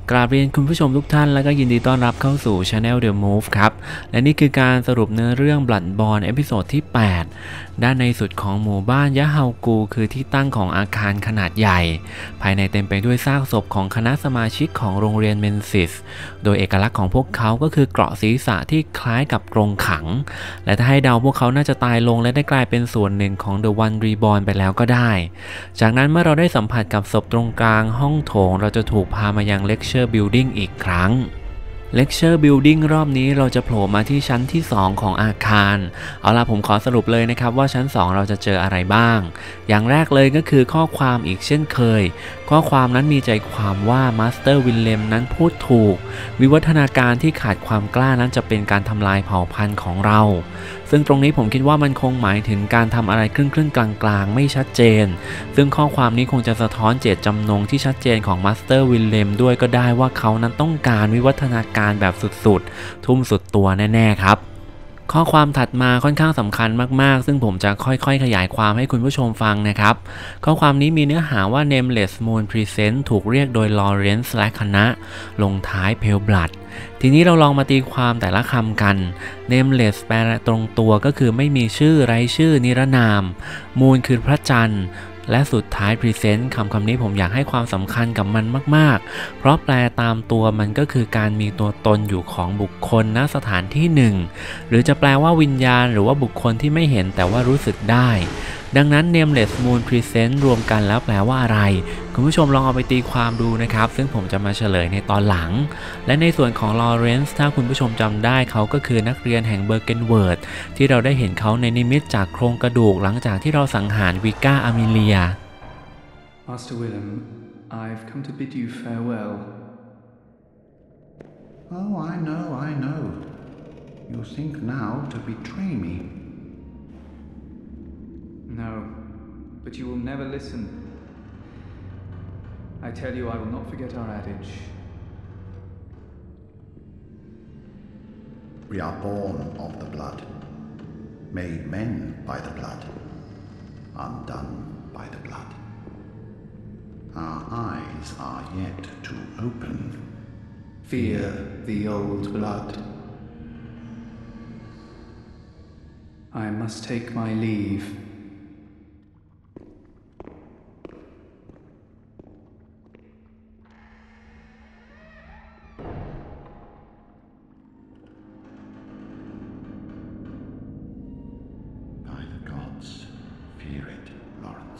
กราบเรียนคุณผู้ชมทุกท่านและก็ยินดีต้อนรับเข้าสู่ Channel The Move ครับและนี่คือการสรุปเนื้อเรื่อง Bloodborne เอพิโซดที่ 8 ด้านในสุดของหมู่บ้านยะเฮากูคือที่ตั้งของอาคารขนาดใหญ่ภายในเต็มไปด้วยซากศพของคณะสมาชิกของโรงเรียนเมนซิสโดยเอกลักษณ์ของพวกเขาก็คือเกราะศีรษะที่คล้ายกับกรงขังและถ้าให้เดาพวกเขาน่าจะตายลงและได้กลายเป็นส่วนหนึ่งของ The One Reborn ไปแล้วก็ได้จากนั้นเมื่อเราได้สัมผัสกับศพตรงกลางห้องโถงเราจะถูกพามายัง Lecture Building อีกครั้ง Lecture Building รอบนี้เราจะโผล่มาที่ชั้นที่ 2 ของอาคารเอาล่ะผมขอสรุปเลยนะครับว่าชั้น 2 เราจะเจออะไรบ้างอย่างแรกเลยก็คือข้อความอีกเช่นเคยข้อความนั้นมีใจความว่ามาสเตอร์วิลเลมนั้นพูดถูกวิวัฒนาการที่ขาดความกล้านั้นจะเป็นการทำลายเผ่าพันธุ์ของเราซึ่งตรงนี้ผมคิดว่ามันคงหมายถึงการทำอะไรครึ่งๆกลางๆไม่ชัดเจนซึ่งข้อความนี้คงจะสะท้อนเจตจำนงที่ชัดเจนของมาสเตอร์วิลเลมด้วยก็ได้ว่าเขานั้นต้องการวิวัฒนาการแบบสุดๆทุ่มสุดตัวแน่ๆครับข้อความถัดมาค่อนข้างสำคัญมากๆซึ่งผมจะค่อยๆขยายความให้คุณผู้ชมฟังนะครับข้อความนี้มีเนื้อหาว่า Nameless Moon Present ถูกเรียกโดยลอเรนซ์และคณะลงท้าย Pale Blood ทีนี้เราลองมาตีความแต่ละคำกัน Nameless แปลตรงตัวก็คือไม่มีชื่อไร้ชื่อนิรนาม Moon คือพระจันทร์และสุดท้าย Present คำนี้ผมอยากให้ความสำคัญกับมันมากๆเพราะแปลตามตัวมันก็คือการมีตัวตนอยู่ของบุคคลณสถานที่หนึ่งหรือจะแปลว่าวิญญาณหรือว่าบุคคลที่ไม่เห็นแต่ว่ารู้สึกได้ดังนั้น Nameless Moon Present รวมกันแล้วแปลว่าอะไรคุณผู้ชมลองเอาไปตีความดูนะครับซึ่งผมจะมาเฉลยในตอนหลังและในส่วนของลอเรนซ์ถ้าคุณผู้ชมจำได้เขาก็คือนักเรียนแห่งเบอร์เกนเวิร์ดที่เราได้เห็นเขาในนิมิตจากโครงกระดูกหลังจากที่เราสังหารวิก้าอามิเลีย Master Willem, I've come to bid you farewell. Oh, I know. You think now to betray me. No, but you will never listen. I tell you, I will not forget our adage. We are born of the blood, made men by the blood, undone by the blood. Our eyes are yet to open. Fear the old blood. I must take my leave. By the gods, fear it, Lawrence.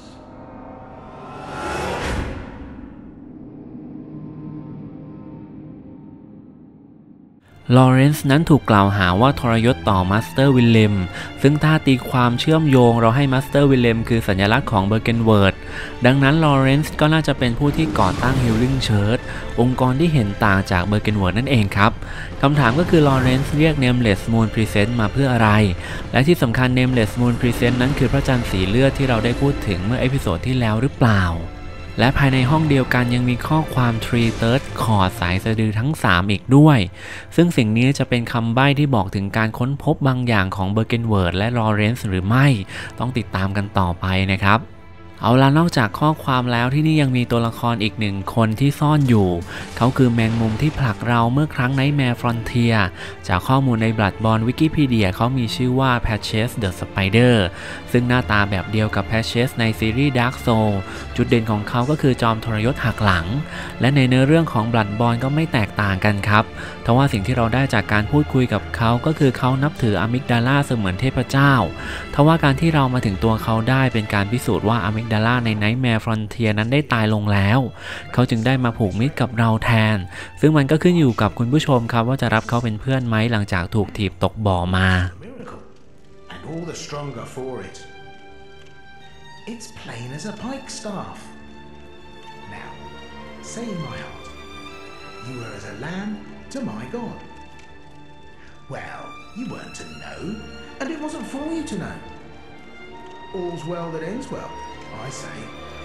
ลอเรนซ์นั้นถูกกล่าวหาว่าทรยศต่อมาสเตอร์วิลเลมซึ่งถ้าตีความเชื่อมโยงเราให้มาสเตอร์วิลเลมคือสัญลักษณ์ของเบอร์เกนเวิร์ดดังนั้นลอเรนซ์ก็น่าจะเป็นผู้ที่ก่อตั้งฮิลลิ่งเชิร์ชองค์กรที่เห็นต่างจากเบอร์เกนเวิร์ดนั่นเองครับคำถามก็คือลอเรนซ์เรียก Nameless Moon Present มาเพื่ออะไรและที่สำคัญ Nameless Moon Present นั้นคือพระจันทร์สีเลือดที่เราได้พูดถึงเมื่อเอพิโซดที่แล้วหรือเปล่าและภายในห้องเดียวกันยังมีข้อความ Three Third Chord สายสะดือทั้ง 3 อีกด้วยซึ่งสิ่งนี้จะเป็นคำใบ้ที่บอกถึงการค้นพบบางอย่างของเบอร์เกนเวิร์ดและลอเรนซ์หรือไม่ต้องติดตามกันต่อไปนะครับเอาล่ะนอกจากข้อความแล้วที่นี่ยังมีตัวละครอีกหนึ่งคนที่ซ่อนอยู่เขาคือแมงมุมที่ผลักเราเมื่อครั้งในแมร์ฟรอนเทียจากข้อมูลใน Bloodborne วิกิพีเดียเขามีชื่อว่า Patches the Spider ซึ่งหน้าตาแบบเดียวกับ Patches ในซีรีส์ Dark Souls จุดเด่นของเขาก็คือจอมทรยศหักหลังและในเนื้อเรื่องของ Bloodborne ก็ไม่แตกต่างกันครับทว่าสิ่งที่เราได้จากการพูดคุยกับเขาก็คือเขานับถืออะมิกดาลาเสมือนเทพเจ้าทว่าการที่เรามาถึงตัวเขาได้เป็นการพิสูจน์ว่าอะมิกดาลาใน Nightmare Frontier นั้นได้ตายลงแล้วเขาจึงได้มาผูกมิตรกับเราแทนซึ่งมันก็ขึ้นอยู่กับคุณผู้ชมครับว่าจะรับเขาเป็นเพื่อนไหมหลังจากถูกถีบตกบ่อมา And all the stronger for it. It's plain as a pikestaff. Now, say in my heart, you were as a lamb to my God. Well, you weren't to know, and it wasn't for you to know. All's well that ends well, I say.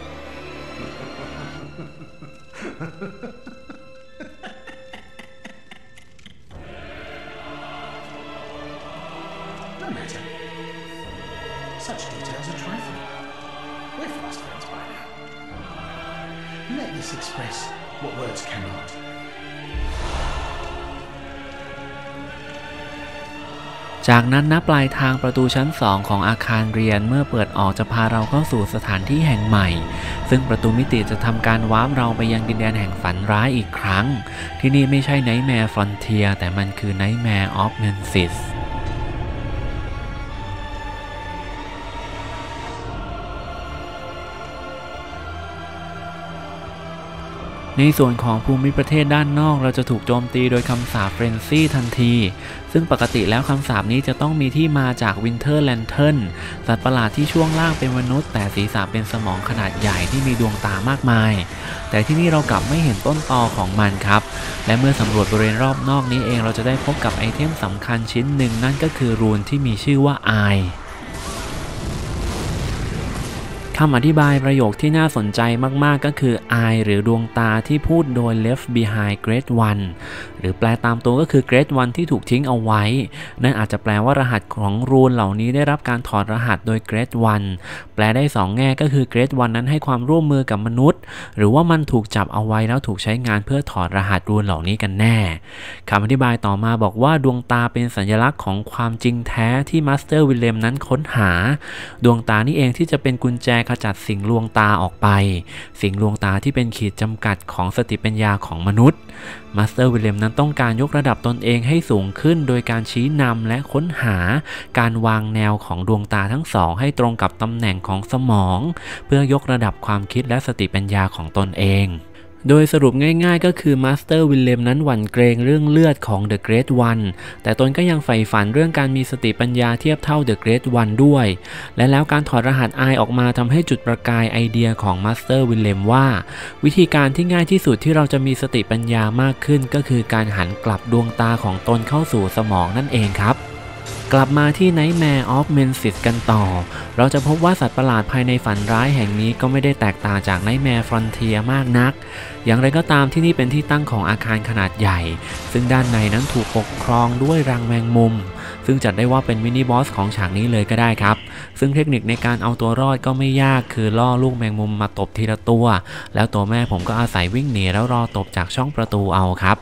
No matter. Such details are trifling. We're fast friends by now. Let this express what words cannot. จากนั้นณปลายทางประตูชั้น2ของอาคารเรียนเมื่อเปิดออกจะพาเราเข้าสู่สถานที่แห่งใหม่ซึ่งประตูมิติจะทำการวาร์ปเราไปยังดินแดนแห่งฝันร้ายอีกครั้งที่นี่ไม่ใช่ Nightmare Frontier แต่มันคือ Nightmare of Memphisในส่วนของภูมิประเทศด้านนอกเราจะถูกโจมตีโดยคำสาปเฟรนซี่ทันทีซึ่งปกติแล้วคำสาปนี้จะต้องมีที่มาจากวินเทอร์แลนเทิร์นสัตว์ประหลาดที่ช่วงล่างเป็นมนุษย์แต่ศีรษะเป็นสมองขนาดใหญ่ที่มีดวงตามากมายแต่ที่นี่เรากลับไม่เห็นต้นตอของมันครับและเมื่อสำรวจบริเวณรอบนอกนี้เองเราจะได้พบกับไอเทมสำคัญชิ้นหนึ่งนั่นก็คือรูนที่มีชื่อว่าไอคำอธิบายประโยคที่น่าสนใจมากๆก็คือ Eye หรือดวงตาที่พูดโดย Left Behind Great One หรือแปลตามตัวก็คือ Great One ที่ถูกทิ้งเอาไว้นั่นอาจจะแปลว่ารหัสของรูนเหล่านี้ได้รับการถอดรหัสโดย Great One แปลได้2แง่ก็คือ Great One นั้นให้ความร่วมมือกับมนุษย์หรือว่ามันถูกจับเอาไว้แล้วถูกใช้งานเพื่อถอดรหัสรูนเหล่านี้กันแน่คำอธิบายต่อมาบอกว่าดวงตาเป็นสัญลักษณ์ของความจริงแท้ที่มาสเตอร์วิลเลมนั้นค้นหาดวงตานี่เองที่จะเป็นกุญแจขจัดสิ่งลวงตาออกไปสิ่งลวงตาที่เป็นขีดจำกัดของสติปัญญาของมนุษย์มาสเตอร์วิลเลมนั้นต้องการยกระดับตนเองให้สูงขึ้นโดยการชี้นำและค้นหาการวางแนวของดวงตาทั้งสองให้ตรงกับตำแหน่งของสมองเพื่อยกระดับความคิดและสติปัญญาของตนเองโดยสรุปง่ายๆก็คือมาสเตอร์วิลเลมนั้นหวั่นเกรงเรื่องเลือดของ The Great One แต่ตนก็ยังใฝ่ฝันเรื่องการมีสติปัญญาเทียบเท่า The Great One ด้วยและแล้วการถอดรหัส I ออกมาทำให้จุดประกายไอเดียของมาสเตอร์วิลเลมว่าวิธีการที่ง่ายที่สุดที่เราจะมีสติปัญญามากขึ้นก็คือการหันกลับดวงตาของตนเข้าสู่สมองนั่นเองครับกลับมาที่ Nightmare of Memphis กันต่อเราจะพบว่าสัตว์ประหลาดภายในฝันร้ายแห่งนี้ก็ไม่ได้แตกต่างจาก Nightmare Frontier มากนักอย่างไรก็ตามที่นี่เป็นที่ตั้งของอาคารขนาดใหญ่ซึ่งด้านในนั้นถูกปกครองด้วยรังแมงมุมซึ่งจัดได้ว่าเป็นมินิบอสของฉากนี้เลยก็ได้ครับซึ่งเทคนิคในการเอาตัวรอดก็ไม่ยากคือล่อลูกแมงมุมมาตบทีละตัวแล้วตัวแม่ผมก็อาศัยวิ่งหนีแล้วรอตบจากช่องประตูเอาครับ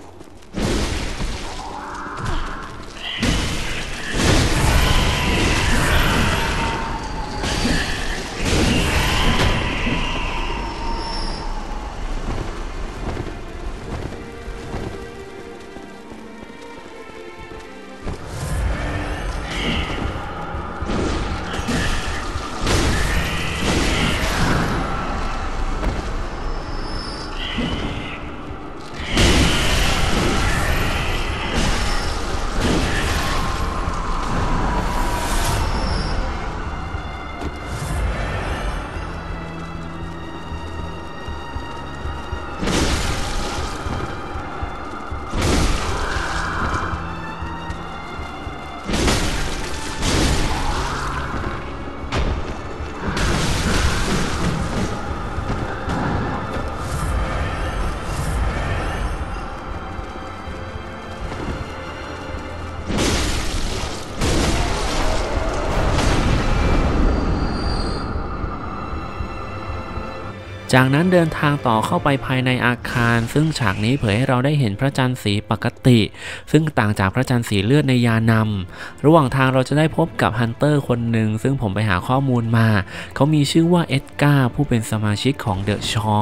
จากนั้นเดินทางต่อเข้าไปภายในอาคารซึ่งฉากนี้เผยให้เราได้เห็นพระจันทร์สีปกติซึ่งต่างจากพระจันทร์สีเลือดในยานำระหว่างทางเราจะได้พบกับฮันเตอร์คนหนึ่งซึ่งผมไปหาข้อมูลมาเขามีชื่อว่าเอ็ดการ์ผู้เป็นสมาชิกของเดอะชอ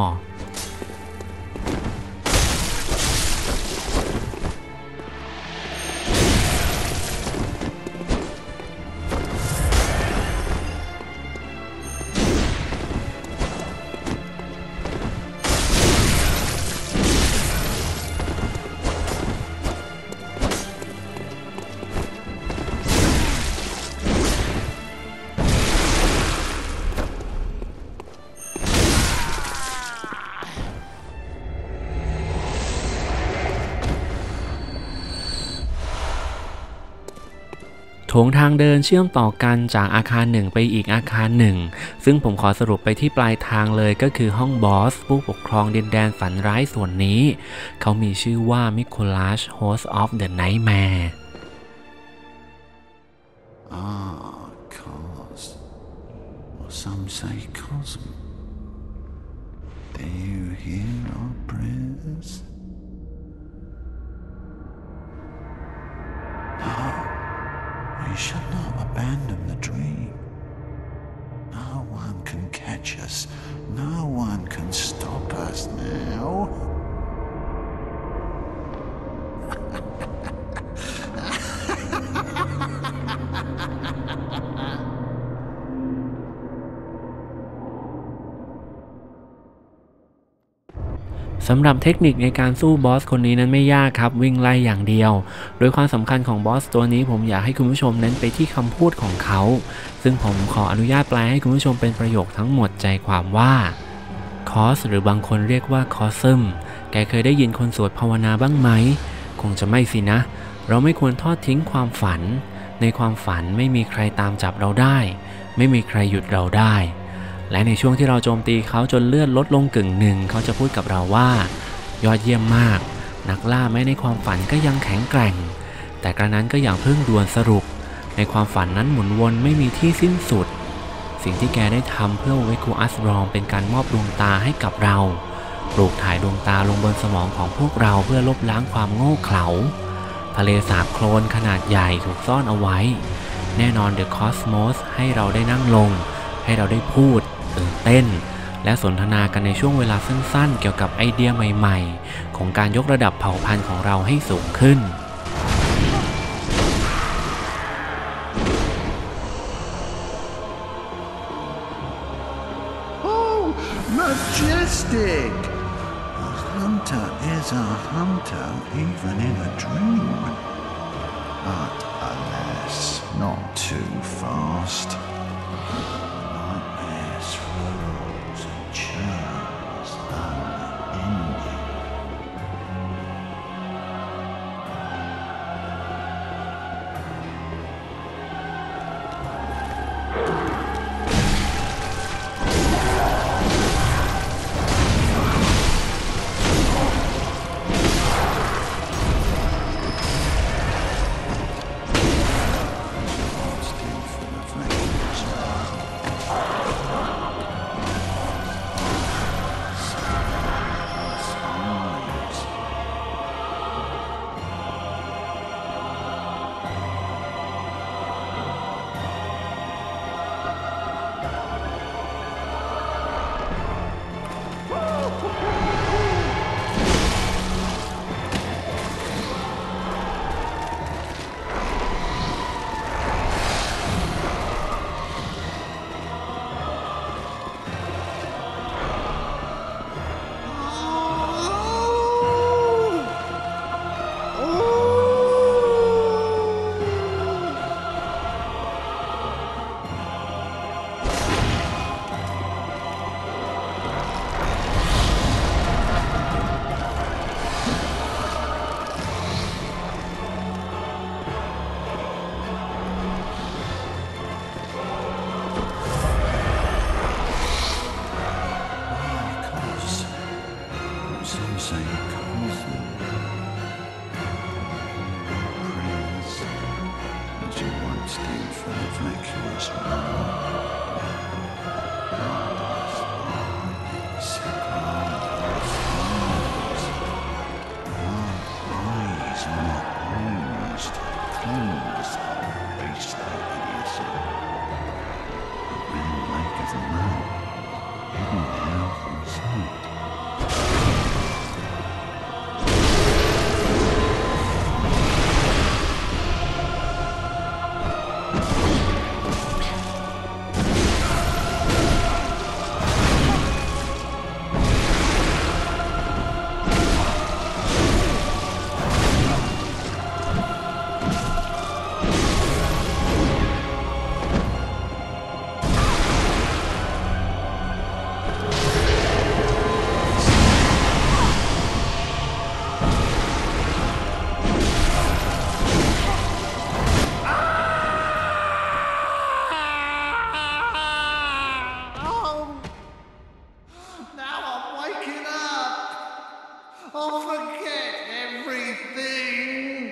โถงทางเดินเชื่อมต่อกันจากอาคารหนึ่งไปอีกอาคารหนึ่งซึ่งผมขอสรุปไปที่ปลายทางเลยก็คือห้องบอสผู้ปกครองดินแดนฝันร้ายส่วนนี้เขามีชื่อว่ามิโคลัส Host of the Nightmare Cos, or some say cosm. Do you hear our prayers? No, we shall not abandon the dream. No one can catch us. No one can stop us now. สำหรับเทคนิคในการสู้บอสคนนี้นั้นไม่ยากครับวิ่งไล่อย่างเดียวโดยความสำคัญของบอสตัวนี้ผมอยากให้คุณผู้ชมเน้นไปที่คำพูดของเขาซึ่งผมขออนุญาตแปลให้คุณผู้ชมเป็นประโยคทั้งหมดใจความว่าคอสหรือบางคนเรียกว่าคอซึมแกเคยได้ยินคนสวดภาวนาบ้างไหมคงจะไม่สินะเราไม่ควรทอดทิ้งความฝันในความฝันไม่มีใครตามจับเราได้ไม่มีใครหยุดเราได้และในช่วงที่เราโจมตีเขาจนเลือดลดลงกึ่งหนึ่งเขาจะพูดกับเราว่ายอดเยี่ยมมากนักล่าแม้ในความฝันก็ยังแข็งแกร่งแต่กระนั้นก็อย่างเพิ่งด่วนสรุปในความฝันนั้นหมุนวนไม่มีที่สิ้นสุดสิ่งที่แกได้ทำเพื่อเวกูอัสรองเป็นการมอบดวงตาให้กับเราปลูกถ่ายดวงตาลงบนสมองของพวกเราเพื่อลบล้างความโง่เขลาทะเลสาบโคลนขนาดใหญ่ถูกซ่อนเอาไว้แน่นอนเดอะคอสโมสให้เราได้นั่งลงให้เราได้พูดตื่นเต้นและสนทนากันในช่วงเวลาสั้นๆเกี่ยวกับไอเดียใหม่ๆของการยกระดับเผ่าพันธุ์ของเราให้สูงขึ้น Oh, majestic! A hunter is a hunter even in a dream. But alas, not too fast. Nightmares, rules, and churns unending. I'll forget everything.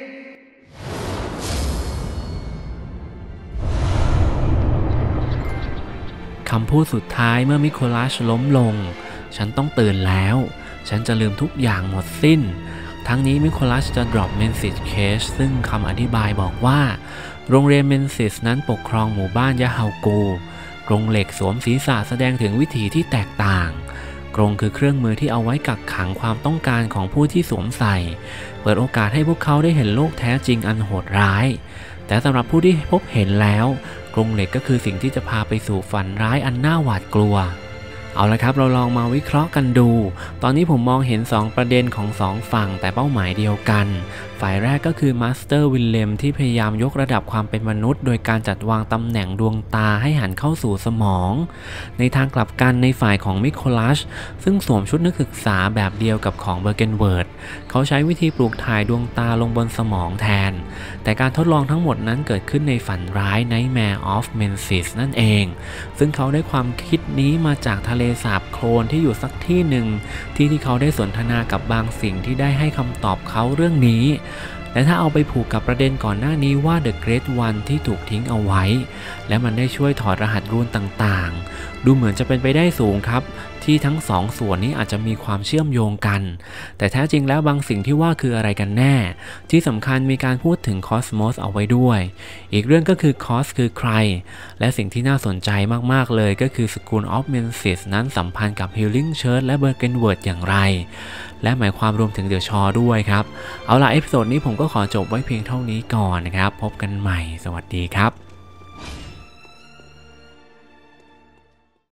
คำพูดสุดท้ายเมื่อมิโคลัสล้มลงฉันต้องตื่นแล้วฉันจะลืมทุกอย่างหมดสิ้นทั้งนี้มิโคลัสจะ drop message case ซึ่งคำอธิบายบอกว่าโรงเรียนเมนซิสนั้นปกครองหมู่บ้านยะเฮากูกรงเหล็กสวมศีรษะแสดงถึงวิถีที่แตกต่างกรงคือเครื่องมือที่เอาไว้กักขังความต้องการของผู้ที่สวมใส่เปิดโอกาสให้พวกเขาได้เห็นโลกแท้จริงอันโหดร้ายแต่สำหรับผู้ที่พบเห็นแล้วกรงเหล็กก็คือสิ่งที่จะพาไปสู่ฝันร้ายอันน่าหวาดกลัวเอาละครับเราลองมาวิเคราะห์กันดูตอนนี้ผมมองเห็น2ประเด็นของ2ฝั่งแต่เป้าหมายเดียวกันฝ่ายแรกก็คือมาสเตอร์วิลเลมที่พยายามยกระดับความเป็นมนุษย์โดยการจัดวางตำแหน่งดวงตาให้หันเข้าสู่สมองในทางกลับกันในฝ่ายของมิโคลัสซึ่งสวมชุดนักศึกษาแบบเดียวกับของเบอร์เกนเวิร์ดเขาใช้วิธีปลูกถ่ายดวงตาลงบนสมองแทนแต่การทดลองทั้งหมดนั้นเกิดขึ้นในฝันร้าย Nightmare of Mensis นั่นเองซึ่งเขาได้ความคิดนี้มาจากทะเลสาบโคลนที่อยู่สักที่หนึ่งที่เขาได้สนทนากับบางสิ่งที่ได้ให้คำตอบเขาเรื่องนี้และถ้าเอาไปผูกกับประเด็นก่อนหน้านี้ว่า The Great One ที่ถูกทิ้งเอาไว้และมันได้ช่วยถอดรหัสรูนต่างๆดูเหมือนจะเป็นไปได้สูงครับที่ทั้งสองส่วนนี้อาจจะมีความเชื่อมโยงกันแต่แท้จริงแล้วบางสิ่งที่ว่าคืออะไรกันแน่ที่สำคัญมีการพูดถึงคอสโมสเอาไว้ด้วยอีกเรื่องก็คือคอสคือใครและสิ่งที่น่าสนใจมากๆเลยก็คือ School of Mensis นั้นสัมพันธ์กับ Healing Church และ Bergenword อย่างไรและหมายความรวมถึงเดอะชอด้วยครับเอาล่ะเอพิโซดนี้ผมก็ขอจบไว้เพียงเท่านี้ก่อนนะครับพบกันใหม่สวัสดีครับ